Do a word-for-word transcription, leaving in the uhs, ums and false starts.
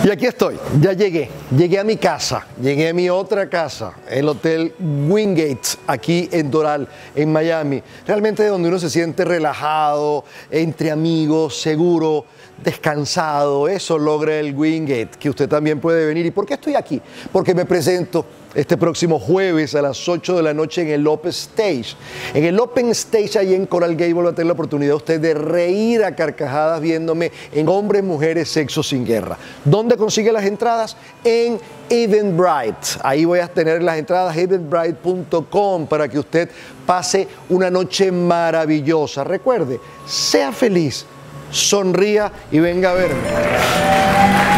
Y aquí estoy, ya llegué, llegué a mi casa, llegué a mi otra casa, el Hotel Wingate, aquí en Doral, en Miami. Realmente donde uno se siente relajado, entre amigos, seguro, descansado. Eso logra el Wingate, que usted también puede venir. ¿Y por qué estoy aquí? Porque me presento este próximo jueves a las ocho de la noche en el Open Stage. En el Open Stage, ahí en Coral Gable, va a tener la oportunidad usted de reír a carcajadas viéndome en Hombres, Mujeres, Sexo sin Guerra. ¿Dónde consigue las entradas? En Eventbrite. Ahí voy a tener las entradas, eventbrite punto com, para que usted pase una noche maravillosa. Recuerde, sea feliz, sonría y venga a verme.